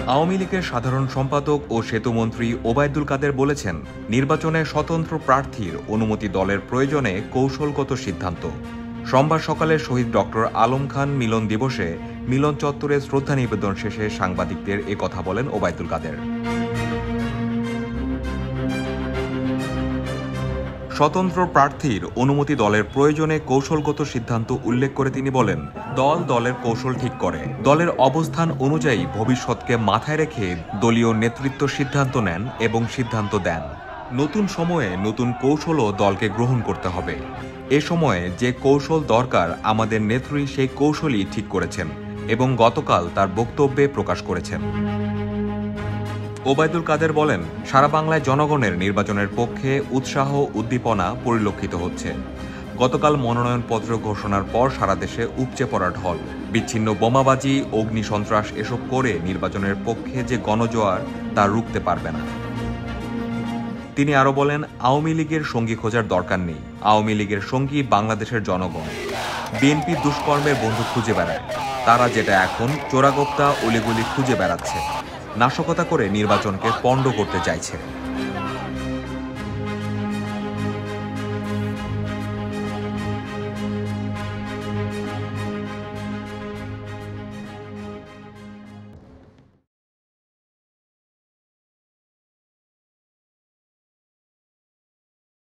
আওয়ামী লীগের সাধারণ সম্পাদক ও সেতুমন্ত্রী ওবায়দুল কাদের বলেছেন, নির্বাচনে স্বতন্ত্র প্রার্থীর অনুমতি দলের প্রয়োজনে কৌশলগত সিদ্ধান্ত। সোমবার সকালে শহীদ ডক্টর আলম খান মিলন দিবসে মিলন চত্বরে শ্রদ্ধা নিবেদন শেষে সাংবাদিকদের এ কথা বলেন ওবায়দুল কাদের। স্বতন্ত্র প্রার্থীর অনুমতি দলের প্রয়োজনে কৌশলগত সিদ্ধান্ত উল্লেখ করে তিনি বলেন, দল দলের কৌশল ঠিক করে, দলের অবস্থান অনুযায়ী ভবিষ্যৎকে মাথায় রেখে দলীয় নেতৃত্ব সিদ্ধান্ত নেন এবং সিদ্ধান্ত দেন। নতুন সময়ে নতুন কৌশলও দলকে গ্রহণ করতে হবে। এ সময়ে যে কৌশল দরকার আমাদের নেত্রী সেই কৌশলই ঠিক করেছেন এবং গতকাল তার বক্তব্যে প্রকাশ করেছেন। ওবায়দুল কাদের বলেন, সারা বাংলায় জনগণের নির্বাচনের পক্ষে উৎসাহ উদ্দীপনা পরিলক্ষিত হচ্ছে। গতকাল মনোনয়নপত্র ঘোষণার পর সারা দেশে উপচে পড়া ঢল, বিচ্ছিন্ন বোমাবাজি, অগ্নিসন্ত্রাস এসব করে নির্বাচনের পক্ষে যে গণজোয়ার তা রুখতে পারবে না। তিনি আরো বলেন, আওয়ামী লীগের সঙ্গী খোঁজার দরকার নেই, আওয়ামী লীগের সঙ্গী বাংলাদেশের জনগণ। বিএনপি দুষ্কর্মের বন্ধু খুঁজে বেড়ায়, তারা যেটা এখন চোরাগোপ্তা অলিগলি খুঁজে বেড়াচ্ছে, নাশকতা করে নির্বাচনকে পণ্ড করতে চাইছে।